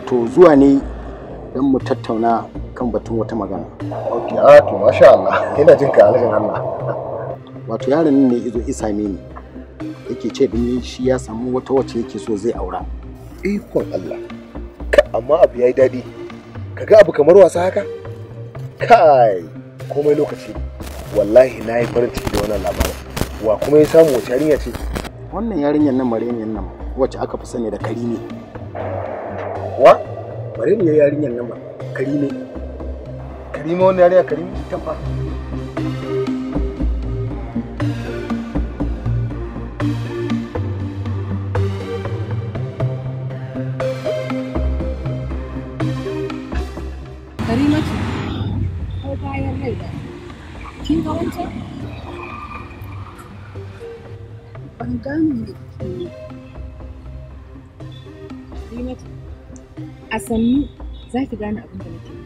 wato zuwa ne don mu tattauna kan batun wata magana. Ok, to masha Allah, ina jin ka alhajin Allah. Wato yaron nan ne izo isa ne yake ce din shi ya samu wata wacce yake so zai aura. Ikon Allah, amma abu yayi daɗi. Kaga abu kamar wasa haka? Kai, komai lokaci. Wallahi na yi farin ciki da wannan labarin. Wa kuma ya samu wace yarinya ce? Wannan yarinyar nan Mareniyar nan wacce aka fi sani da Karime. Wa? Mareniyar yarinyar nan ba Karime. Karime wannan yarinya Karime? Tabba. Karimatu, ko bayan rai da kin ga wancan? Ban gane me kike yi. Karimatu, a sannu za ki gane abin da nake yi.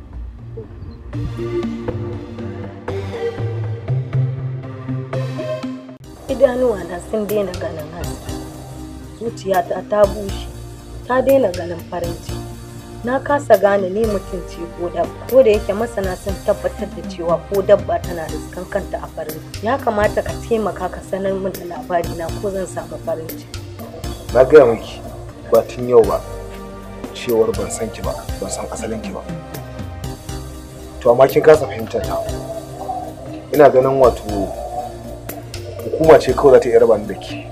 Idanuwana sun daina ganin haske, zuciyata ta bushe, ta daina ganin farin ciki. Na kasa gane ni mutum ce ko dabba, ko da yake masana sun tabbatar da cewa ko dabba tana riskan kanta a farin ciki. Ya kamata ka taimaka ka sanar min da labari na ko zan samu farin ciki. Na gaya miki ba tun yau ba cewar ban san ki ba, ban san asalin ki ba. To amma kin kasa fahimtar ta. Ina ganin wato hukuma ce kawai za ta iya raba ni da ki.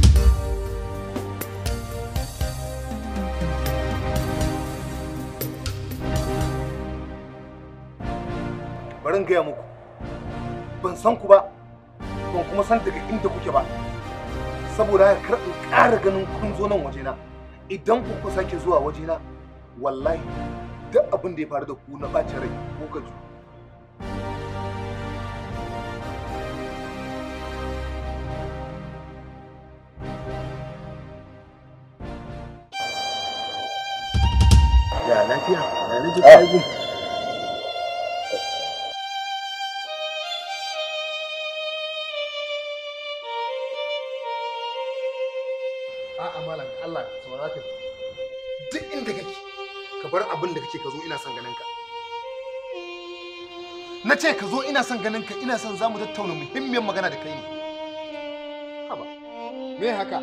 Barin gaya muku ban san ku ba, ban kuma san daga inda kuke ba, saboda haka kar in ƙara ganin kun zo nan wajena. Idan ku sake zuwa wajena wallahi duk abin da ya faru da ku na ɓacin rai ko ka ju. Ya lafiya, ya naji kai gum. A'a malam Allah saurara ka. Duk inda kake ka bar abin da kake ka zo ina son ganin ka. Na ce ka zo ina son ganin ka, ina son zamu tattauna muhimmiyar magana da kai ne. Haba. Me haka?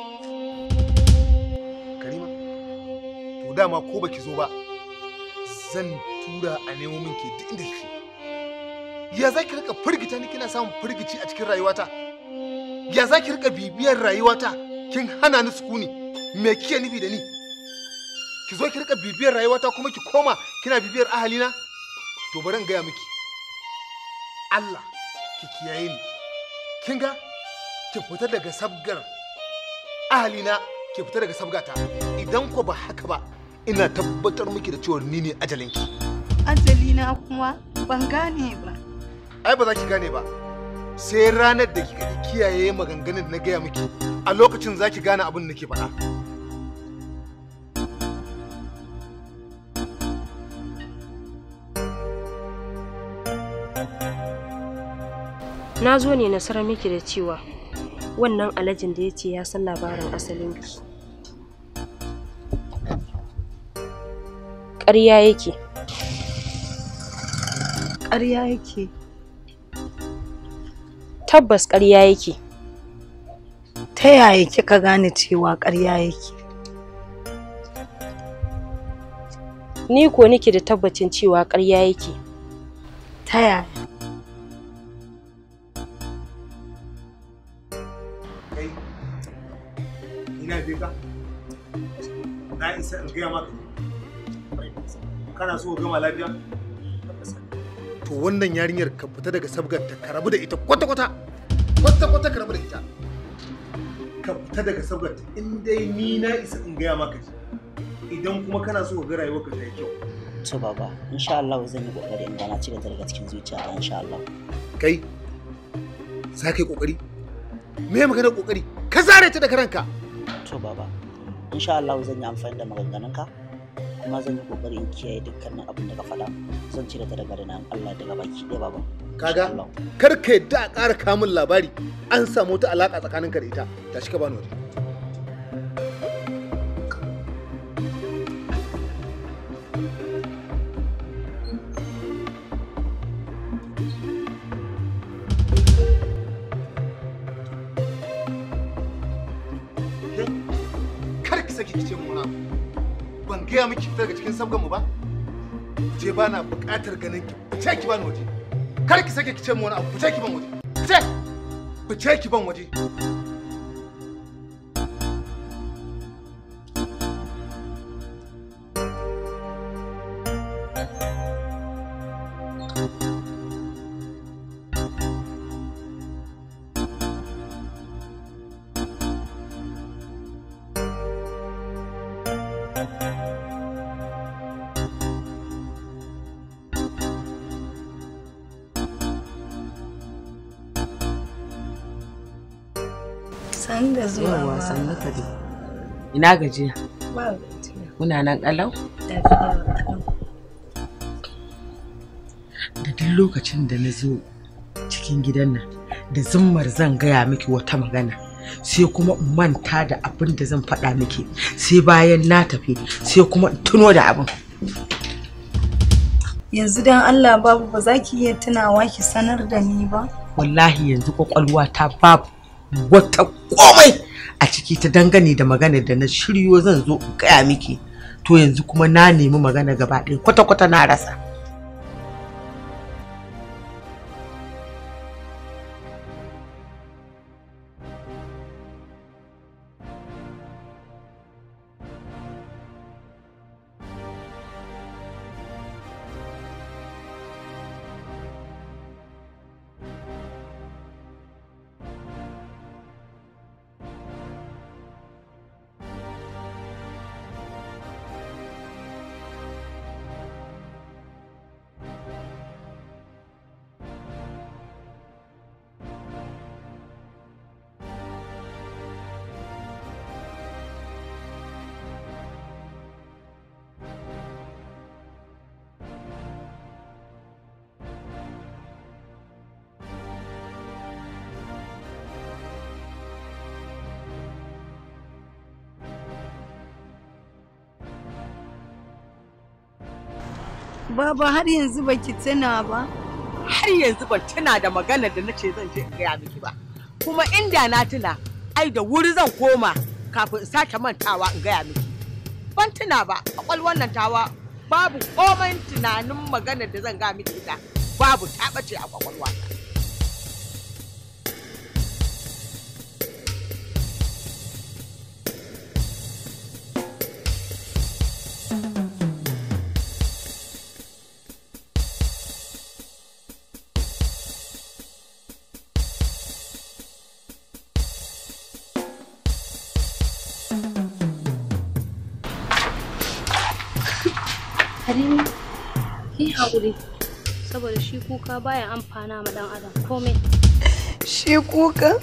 Karima. To dama ko baki zo ba zan tura a nemo min ke duk inda kike. Ya zaki rika firgita ni kina samun firgici a cikin rayuwata? Ya zaki rika bibiyar rayuwata? Kin hana ni sukuni. Me kike nufi da ni? Ki zo ki rika bibiyar rayuwata kuma ki koma kina bibiyar ahalina? To bari in gaya miki. Allah ki kiyaye ni. Kin ga? Ki fita daga sabgar ahalina, ki fita daga sabgata. Idan ko ba haka ba, ina tabbatar miki da cewa ni ne ajalinki. Ajalina kuma ban gane ba. Ai ba za ki gane ba. Sai ranar da kika kiyaye maganganun da na gaya miki. A lokacin za ki gane abin da nake faɗa. Na zo ne na sanar miki da cewa wannan alajin da ya ce ya san labarin asalinki. Ƙarya yake. Ƙarya yake. Tabbas ƙarya yake. Ta yaya kika gane cewa ƙarya yake? Ni ko nake da tabbacin cewa ƙarya yake. Ta yaya? Kai, ina bi ka? Na isa in gaya maka. Kana so ka gama lafiya? To wannan yarinyar ka fita daga sabgarta ka rabu da ita kwata-kwata. Kwata-kwata ka rabu da ita. Ka fita daga sabgarta in dai ni na isa in gaya maka ji. Idan kuma kana so ka ga rayuwarka ta yi kyau. To baba, insha Allah zan yi kokari in ga na cire ta daga cikin zuciyata insha Allah. Kai, za ka yi kokari? Me ya magana kokari? Ka zare ta daga ranka. To baba, insha Allah zan yi amfani da maganganunka kuma zan yi kokari in kiyaye dukkanin abin da ka faɗa. Zan cire ta daga ranar Allah daga baki ɗaya baba. Kaga? Kar ka yadda a ƙara kamun labari an samu wata alaƙa tsakaninka da ita. Tashi ka bani waje. gaya miki fita daga cikin sabgan mu ba? Je ba na buƙatar ganin ki. Fice ki ban waje. Kar ki sake ki ce mu wani abu. Fice ki ban waje. Fice. Fice ki ban waje. San da zuwa. Yawa sannu ka dai. Ina gajiya? Ba gajiya. Muna nan kalau? Lafiya kalau. Da duk lokacin da na zo cikin gidan nan da zummar zan gaya miki wata magana sai kuma in manta da abin da zan faɗa miki sai bayan na tafi sai kuma in tuno da abin. Yanzu dan Allah babu ba za ki iya tunawa ki sanar da ni ba? Wallahi yanzu kwakwalwa ta babu wata komai a ciki ta dangane da magana da na shiryo zan zo in gaya miki to yanzu kuma na nemi magana gaba ɗaya kwata-kwata na rasa. Baba har yanzu baki tuna ba? Har yanzu ban tuna da maganar da nace zan je in gaya miki ba. Kuma inda na tuna, ai da wuri zan koma kafin in sake mantawa in gaya miki. Ban tuna ba, kwakwalwar nan tawa babu komai tunanin maganar da zan gaya miki ita. Babu ta bace a kwakwalwa ta. Karimi, ki haƙuri saboda shi kuka baya amfana ma ɗan adam komai. Shi kuka?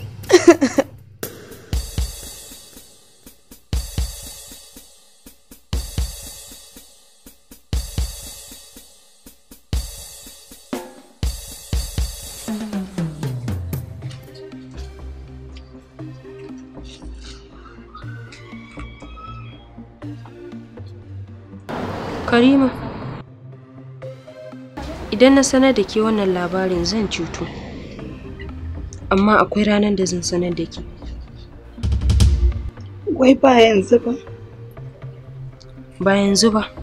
Karima, idan na sanar da ke wannan labarin zan cutu, amma akwai ranar da zan sanar da ke. Wai ba yanzu ba? Ba yanzu ba.